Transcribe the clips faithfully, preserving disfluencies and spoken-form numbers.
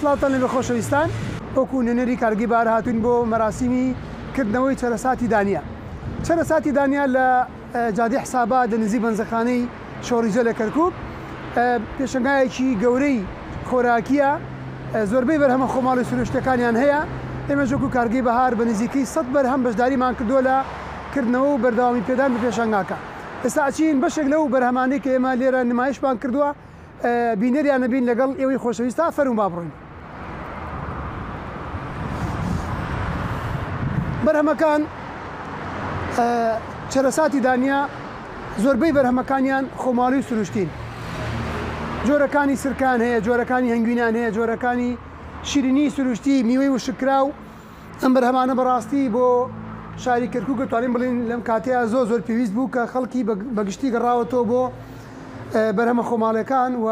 سڵاتان لە خۆشەویستان وەکو نوێنەری کارگەی بەهار هاتوین بۆ مەراسیمی کردنەوەی چەرەساتی دانیا. چەرەساتی دانیا لە جادی حسابا لە نزیک بەنزەخانەی شۆڕیزە لە کەرکووک پێشەنگایەکی گەورەی خۆراکیە، زۆربەی بەرهەمە خۆماڵی سروشتەکانیان هەیە. ئێمە ژۆک و کارگەی بەهار بە نزیکەی سەد بەرهەم بەشداریمان کردووە لە کردنەوە و بەردەوامی پێدان بە پێشەنگاکە. ئێستا ئەچین بەشێک لەو بەرهەمانەی کە ئێمە لێرە نمایشمان کردووە بینەریان نەبین لەگەڵ ئێوەی خۆشەویستە فەرموو با بڕۆین. بەرهەمەکان چەرەساتی دانیا زۆربەی بەرهەمەکانیان خۆماڵی و سروشتین. جۆرەکانی سرکان هەیە، جۆرەکانی هەنگوینان هەیە، جۆرەکانی شیرینی سروشتی، میوەی و شکرا و ئەم بەرهەمانە بەڕاستی بۆ شاری کەرکووک دەتوانین بڵین لەم کاتەیە زۆر زۆر پێویست بوو کە خەڵکی بەگشتی گەڕاوەتەوە بۆ بەرهەمە خۆماڵەکان و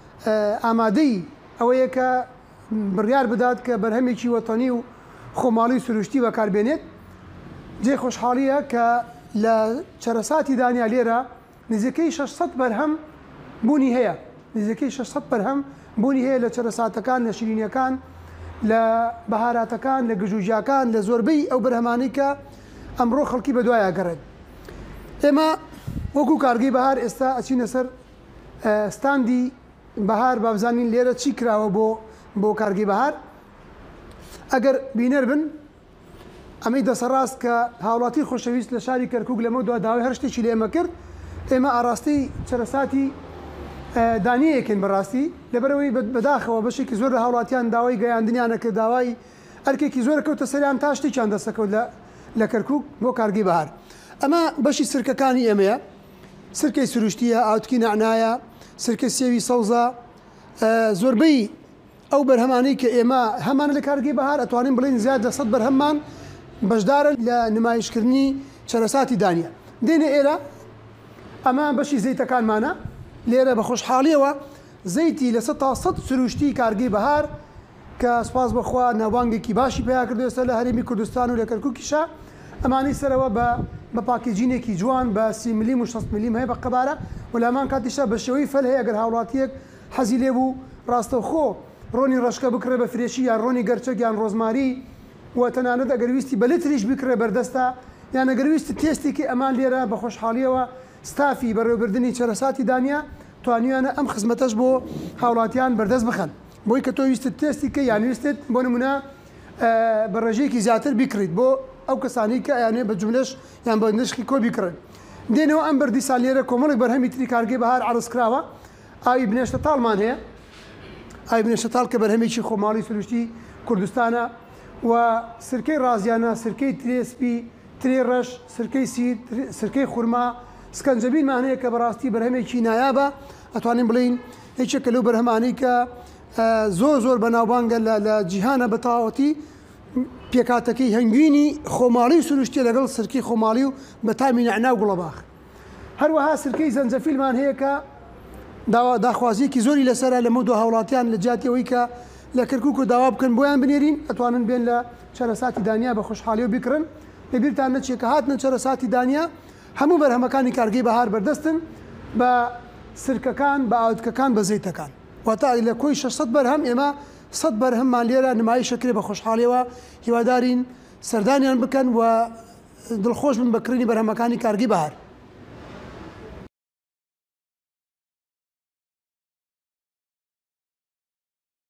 ئامادەی ئەوەیە کە بڕیار بدات کە بەرهەمێکی وەتانی و خۆماڵی سروشتی بەکاربێنێت. جێ خۆشحاڵیە کە لە چەرەساتی دانیا لێرە نزیکەی شەشسەد بەرهەم بوونی هەیە، نزیکەی شەشسەد بەرهەم بوونی هەیە لە چەرەساتەکان، لە شیرینیەکان، لە بەهاراتەکان، لە گژوژیاکان، لە زۆربەی ئەو بەرهەمانەی کە ئەمڕۆ خەڵکی بەدوایە گەڕێت. ئێمە وەکو کارگەی بەهار ئێستا ئەچینە سەر ستاندی بەهار با بزانین لێرە چی کراوە بۆ بۆ کارگەی بەهار. ئەگەر بینەر بن ئەمەی دەسەڕاست کە هاوڵاتی خۆشەویست لە شاری کەرکووک لەمە دوا داوای هەر شتێکی لێ ئێمە کرد. ئێمە ئاڕاستی چەرەساتی دانیەکەین بەڕاستی لەبەرەوەی بەداخەوە بەشێکی زۆر لە هاوڵاتیان داوای گەیاندنیانە کە داوای ئەرکێکی زۆر کەوتە سەریان تا شتێکیان دەسەکەوت لە کەرکووک بۆ کارگەی بەهار. ئەمە بەشی سرکەکانی ئێمەیە، سرکەی سروشتیە، ئاوتکی نەعنایە، سرکە سێوی سەوزە، زۆربەی ئەو بەرهەمانەی کە ئێمە هەمان لە کارگەی بەهار ئەتوانین بڵین زیاد لە سەد بەرهەممان بەشدارن لە نمایشکردنی چەرەساتی دانیا. دێنە ئێرە ئەمە بەشی زەیتەکانمانە. لێرە بە خۆشحاڵیەوە زەیتی لە سەد تا سەد سروشتی کارگەی بەهار کە سپاس بەخوا ناوبانگێکی باشی پێیا کردوێتە لە هەرێمی کوردستان و لە کەرکووکیشە. ئەمانەی سەرەوە بە پاکیجینێکی جوان بە سی ملیم و شەست ملیم هەیە بە قەبارە و لامان کاتیشە بە شێوەی فەل هەیە ئەگەر هاوڵاتیەک حەزی لێ بوو ڕاستەوخۆ ڕۆنی ڕەشکە بکرێ بە فرێشی یان ڕۆنی گەرچەک یان ڕۆزماری و تەنانەت ئەگەرویستی بە لتریش بکرێ بەردەستە یان ئەگەرویستی تێستێکی ئەمان لێرە بە خۆشحاڵیەوە ستافی بەڕێوەبردننی چەرەساتی دانیا توانیویانە ئەم خزمەتەش بۆ هاوڵاتیان بەردەست بخەن. بۆی کە تۆ ویستت تێستی کە یانویستت بۆ نمونە بە ڕێژەیەکی زیاتر بیکڕیت بۆ ئەو کەسانی کە ئەیانێ بە جملەش یان بە نشقی کۆ بیکڕن. دێنەوە ئەم بەردیسان لێرە کۆمەڵێک بەرهەمی تری کارگەی بەهار عەرز کراوە. ئاوی بنێشتە تاڵمان هەیە، ئاوی بنێشتە تاڵ کە بەرهەمێکی خۆماڵی سروشتی کوردستانە و سرکەی ڕازیانە، سرکەی ترێسپی، ترێ ڕەش، سرکەی سیر، سرکەی خورما، سکەنجەبیلمان هەیە کە بەڕاستی بەرهەمێکی نایابە. ئەتوانین بڵین هیچێکە لەو بەرهەمانەی کە زۆر زۆر بەناوبانگە لە جیهانە بە تەواوەتی پێکاتەکەی هەنگوینی خۆماڵی و سروشتی لەگەڵ سرکەی خۆماڵی و بە تامی نەعنا و گوڵەباخ. هەروەها سرکەی زەنجەفیلمان هەیە کە داخوازیەکی زۆری لەسەرە لەمە دو هاوڵاتیان لە جاتیەوەی کە لە کەرکووک و داوا بکەن بۆیان بنێرین ئەتوانن بێن لە چەرەساتی دانیا بە خۆشحاڵی و بیکڕن. لەبیرتان نەچێت کە هاتنە چەرەساتی دانیا هەموو بەرهەمەکانی کارگەی بەهار بەردەستن بە سرکەکان، بە ئاوتکەکان، بە زەیتەکان. واتە لە کۆی شەشسەد بەرهەم ئێمە سەد بەرهەممان لێرە نمایشەکرێ بە خۆشحاڵیەوە. هیوادارین سەردانیان بکەن و دڵخۆش بن بەکردنی بەرهەمەکانی کارگەی بەهار.